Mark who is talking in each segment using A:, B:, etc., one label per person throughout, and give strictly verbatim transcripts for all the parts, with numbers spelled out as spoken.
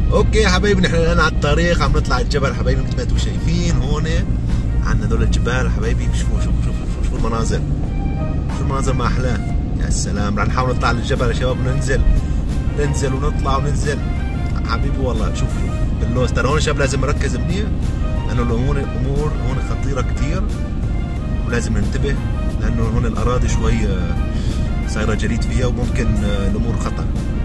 A: اوكي يا حبايبي، نحن الان على الطريق عم نطلع الجبل حبايبي. مثل ما انتم شايفين هون عندنا دول الجبال حبايبي. شوفوا شوفوا شوفوا شوفوا المناظر، شو المناظر ما احلاها. يا سلام، رح نحاول نطلع للجبل يا شباب. ننزل ننزل ونطلع وننزل حبيبي والله. شوف باللوز ترى هون شباب لازم نركز منيح، لانه الامور الامور هون خطيره كثير ولازم ننتبه، لانه هون الاراضي شوي صايره جليد فيها وممكن الامور خطر.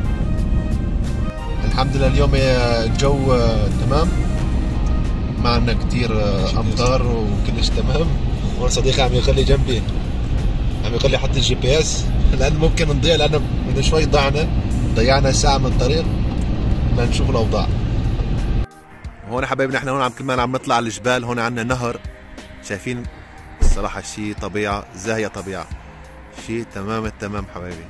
A: الحمد لله اليوم الجو تمام، ما عندنا كثير امطار وكلش تمام. هون صديقي عم يخلي جنبي، عم يقول لي حط الجي بي اس لانه ممكن نضيع، لانه من شوي ضعنا ضيعنا ساعه من الطريق. بدنا نشوف الاوضاع. هون حبايبنا احنا هون عم كمان عم نطلع على الجبال. هون عندنا نهر، شايفين الصراحه شيء طبيعه زاهيه طبيعه، شيء تمام التمام حبايبي.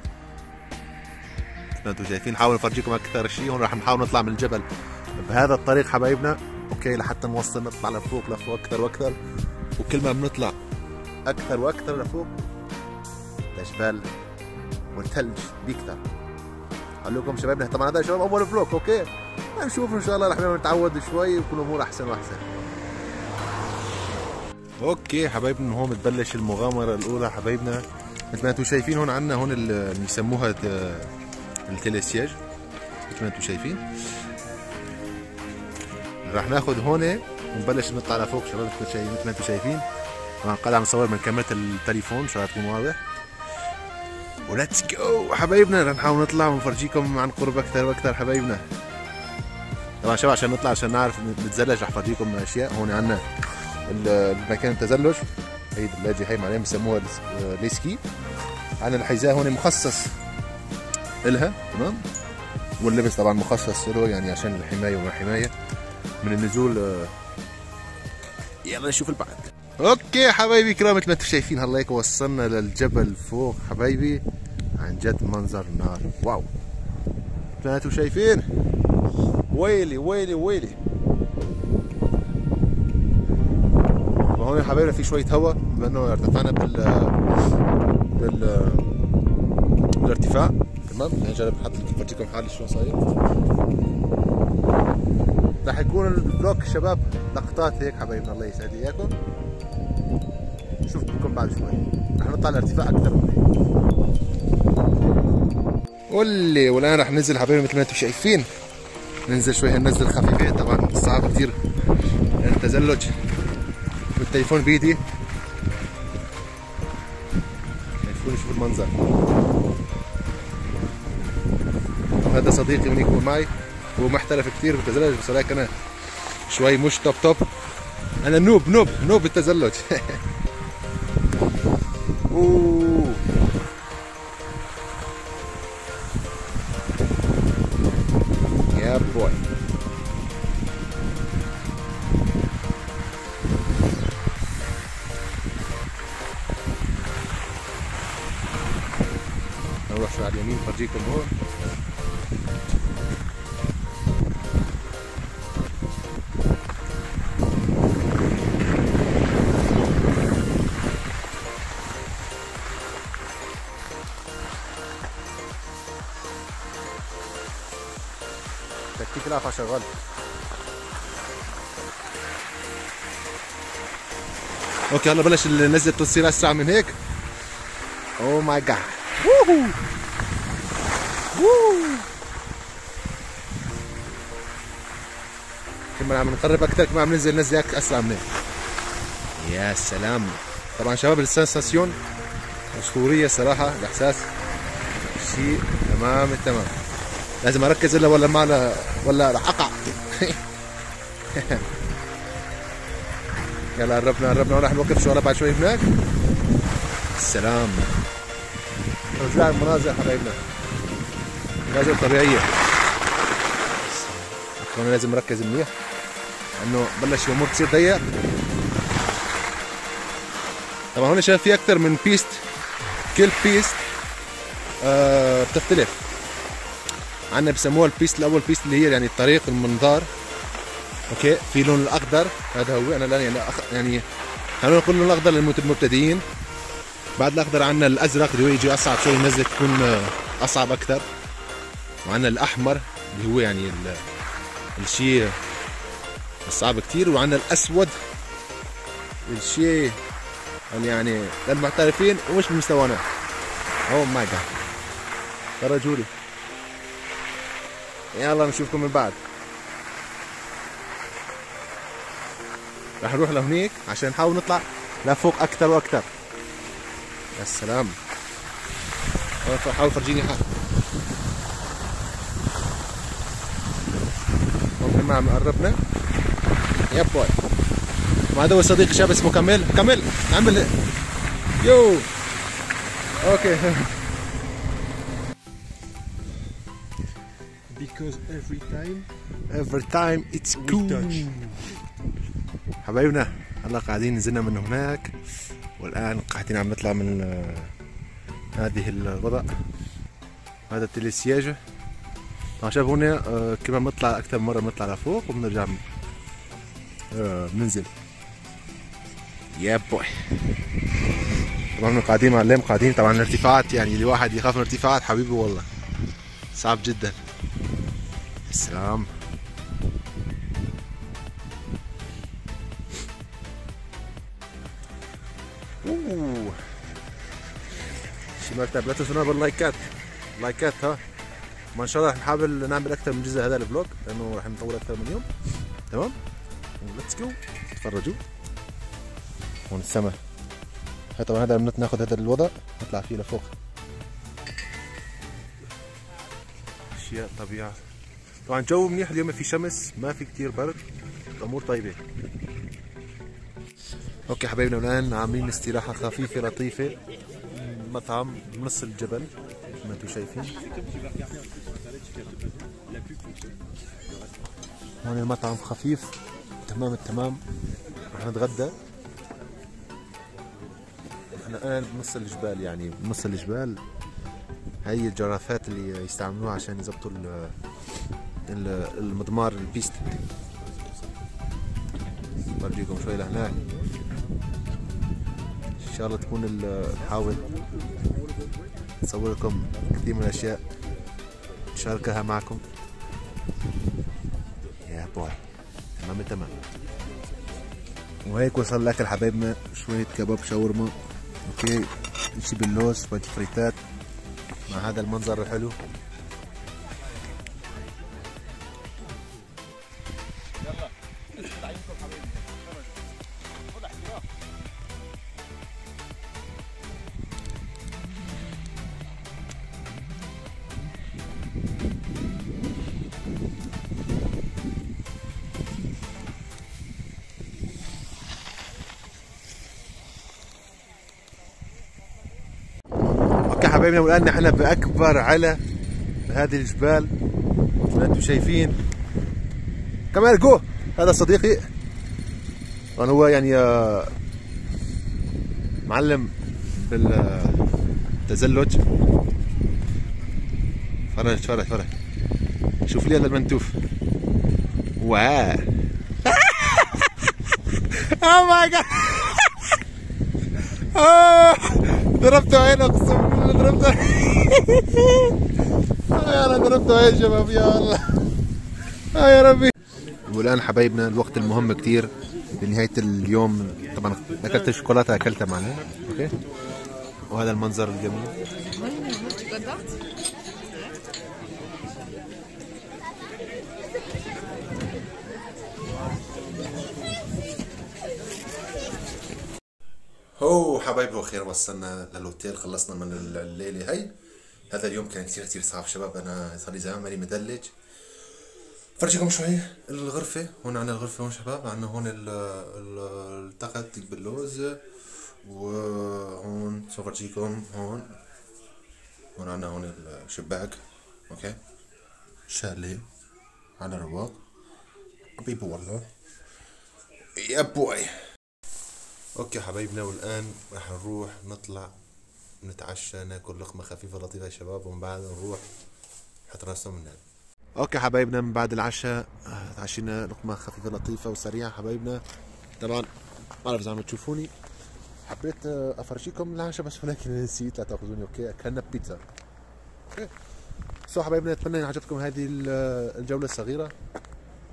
A: انتم شايفين، حاول نفرجيكم اكثر شيء. هون رح نحاول نطلع من الجبل بهذا الطريق حبايبنا، اوكي، لحتى نوصل نطلع لفوق لفوق اكثر واكثر. وكل ما بنطلع اكثر واكثر لفوق الجبال والثلج بيكثر. اقول لكم شبابنا، طبعا هذا شباب اول فلوق، اوكي، نشوف ان شاء الله رح نتعود شوي ويكون الامور احسن واحسن. اوكي حبايبنا، هون بتبلش المغامره الاولى حبايبنا. مثل ما انتم شايفين هون عندنا هون اللي بيسموها التلسياج، مثل ما انتم شايفين. رح ناخذ هون ونبلش نطلع لفوق شباب. مثل ما انتم شايفين طبعا قاعد عم نصور من كاميرا التليفون عشان تكون واضح. وليتس جو حبايبنا، رح نحاول نطلع ونفرجيكم عن قرب اكثر واكثر حبايبنا. طبعا شباب عشان نطلع عشان نعرف نتزلج رح افرجيكم اشياء. هون عندنا المكان التزلج، هي الدلاجه هي معناها بسموها ليسكي. عندنا الحذاء هون مخصص إلها، تمام، واللبس طبعا مخصص له يعني عشان الحمايه وما حمايه من النزول. يلا نشوف البعد. اوكي حبايبي كرام، مثل ما انتم شايفين هلا وصلنا للجبل فوق حبايبي. عن جد منظر نار، واو. مثل ما انتم شايفين، ويلي ويلي ويلي. وهون يا حبايبنا في شويه هواء بما انه ارتفعنا بال بال بالارتفاع، تمام. نجرب نحط لكم فرجيكم حالي شلون صاير. راح يكون الفلوج شباب لقطات هيك حبايبنا، الله يسعد اياكم. نشوفكم بعد شوي، رح نطلع الارتفاع اكثر من هيك. قولي، والان رح ننزل حبايبي مثل ما انتم شايفين. ننزل شوي هالنزله الخفيفه، طبعا صعب كثير التزلج بالتليفون بيدي. شوفوا شوفوا المنظر. هذا صديقي هونيك هو معي، هو محترف كثير بالتزلج، بس ولكن انا شوي مش توب توب. انا نوب نوب نوب بالتزلج. اوه يا بوي. نروح شوي على اليمين فرجيكم هون. تكتيك العفا شغال. اوكي هلا بلش النزله تصير اسرع من هيك. اوه ماي جاد، ووهو ووو. كمان عم نقرب اكثر، كمان عم ننزل نزله اسرع من هيك. يا سلام. طبعا شباب السنساسيون اسطوريه صراحه، الاحساس شيء تمام التمام. لازم اركز الا ولا ما ولا رح اقع. يلا قربنا قربنا، راح نوقف شوي بعد شوي هناك. السلام. رجع المناظر حبايبنا، مناظر طبيعيه. هون لازم نركز منيح لانه بلش الامور تصير ضيق. طبعا هون شايف في اكثر من بيست، كل بيست آه بتختلف. عندنا بسموها البيست الاول، بيست اللي هي يعني الطريق المنظار، اوكي، في لون الاخضر هذا هو. انا لا يعني يعني خلينا نقول اللون الاخضر للمبتدئين. بعد الاخضر عندنا الازرق اللي هو يجي اصعب شوي، النزله تكون اصعب اكثر. وعندنا الاحمر اللي هو يعني الشيء الصعب كتير، وعندنا الاسود الشيء اللي يعني للمحترفين ومش بمستوانا. اوه ماي جاد، فرجوا لي. يلا نشوفكم من بعد. راح نروح لهنيك عشان نحاول نطلع لفوق اكثر واكثر. يا سلام، حاول فرجيني حق. ممكن ما قربنا. يا بوي، وهذا هو صديقي شاب اسمه كمل. كمل عمل يو. اوكي.
B: Because every time
A: every time it's cool. حبايبنا هلا قاعدين نزلنا من هناك، والان قاعدين عم نطلع من هذه الوضع. هذا التليسياج. طبعا شايف هنا كمان بنطلع اكثر من مره، بنطلع لفوق وبنرجع بننزل. يا بوي. طبعا قاعدين معلم، قاعدين طبعا الارتفاعات، يعني اللي واحد يخاف من الارتفاعات حبيبي والله صعب جدا. السلام. اوه شي مرتب. لا تنسونا باللايكات، لايكات ها. ما ان شاء الله رح نحاول نعمل اكثر من جزء هذا الفلوج، لانه رح نطول اكثر من يوم. تمام، ليتس جو. تفرجوا هون السما. هاي طبعا هذا بدنا ناخذ هذا الوضع نطلع فيه لفوق. اشياء طبيعة. طبعا جو منيح اليوم، في شمس، ما في كثير برد، الامور طيبة. اوكي حبايبنا، الان عاملين استراحة خفيفة لطيفة، مطعم بنص الجبل مثل ما انتم شايفين. هون المطعم خفيف تمام التمام. رح نتغدى. احنا الان بنص الجبال، يعني بنص الجبال. هي الجرافات اللي يستعملوها عشان يضبطوا المضمار البيست. برجيكم شوي لهناك ان شاء الله تكون. نحاول نصور لكم كثير من الاشياء نشاركها معكم. يا بوي تمام تمام. وهيك وصل الاكل حبايبنا، شوية كباب شاورما، اوكي، شي باللوز، شوية فريتات مع هذا المنظر الحلو. حبايبنا، والان نحن باكبر على هذه الجبال مثل ما انتم شايفين. كمال جو، هذا صديقي، طبعا هو يعني معلم بالتزلج. فرج فرج فرج، شوف لي هذا المنتوف. واو. اوه ماي جاد. ضربته عين، اقسم بالله ضربته. يا انا ضربته عين شباب، يا الله. آه يا ربي. والان حبايبنا الوقت المهم كثير بنهاية اليوم. طبعا اكلت الشوكولاته، اكلتها معنا، اوكي. وهذا المنظر الجميل. هو حبايبي وخير، وصلنا للهوتيل، خلصنا من الليله هي. هذا اليوم كان كثير كثير صعب شباب، انا صار لي زمان ماني مدلج. فرجيكم شوي الغرفه. هون عندنا الغرفه، هون شباب عندنا هون التقت باللوز، وهون سوف افرجيكم. هون هون عندنا هون الشباك، اوكي، شاليه على رواق حبيبي والله. يا بوي. اوكي حبايبنا، والان راح نروح نطلع نتعشى، ناكل لقمه خفيفه لطيفه يا شباب، ومن بعد نروح حتى راسنا من هنا. اوكي حبايبنا، من بعد العشاء تعشينا لقمه خفيفه لطيفه وسريعه حبايبنا. طبعا ما بعرف اذا عم تشوفوني، حبيت افرجيكم العشاء بس ولكن نسيت، لا تاخذوني. اوكي، اكلنا بيتزا. اوكي سو حبايبنا، اتمنى ان عجبتكم هذه الجوله الصغيره.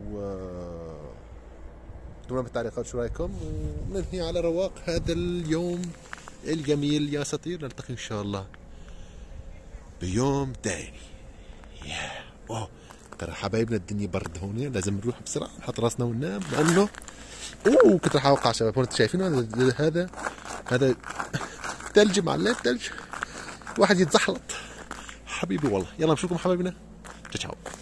A: اكتبوا في التعليقات شو رايكم، وننهي على رواق هذا اليوم الجميل يا اساطير. نلتقي ان شاء الله بيوم تاني. اوه ترى حبايبنا الدنيا برد هون، لازم نروح بسرعه نحط راسنا وننام، لانه اوه كنت راح اوقع شباب. هون انتم شايفين هذا هذا هذا ثلج معلق ثلج، واحد يتزحلط حبيبي والله. يلا نشوفكم حبايبنا، تشاو.